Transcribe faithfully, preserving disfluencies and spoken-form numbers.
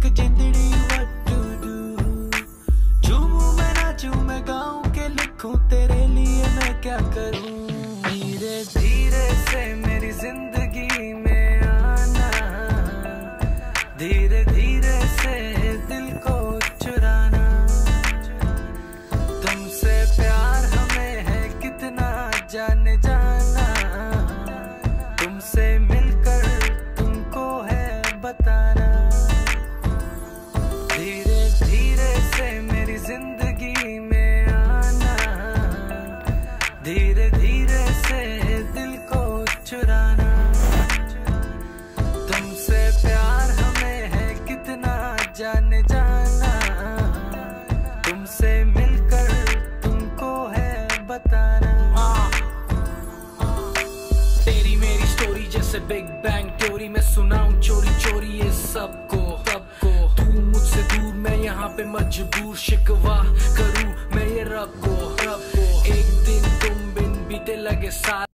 जिंदड़ी what to do। झूमूं मैं नाचूं मैं गाऊं के लिखूं तेरे लिए मैं क्या करूं। धीरे धीरे से मेरी जिंदगी में आना, धीरे धीरे से दिल को चुराना। तुमसे प्यार हमें है कितना जाने जाना, तुमसे मिलकर तुमको है बताना। धीरे धीरे से मेरी जिंदगी में आना, धीरे धीरे से दिल को चुराना। तुमसे प्यार हमें है कितना जाने जाना, तुमसे मिलकर तुमको है बताना। तेरी मेरी स्टोरी जैसे बिग बैंग थ्योरी, मैं सुनाऊं चोरी चोरी ये सबको सबको। तू मुझसे दूर मैं यहाँ पे मजबूर, शिकवा करूं मैं ये रब को रब को। एक दिन तुम बिन बीते लगे साल,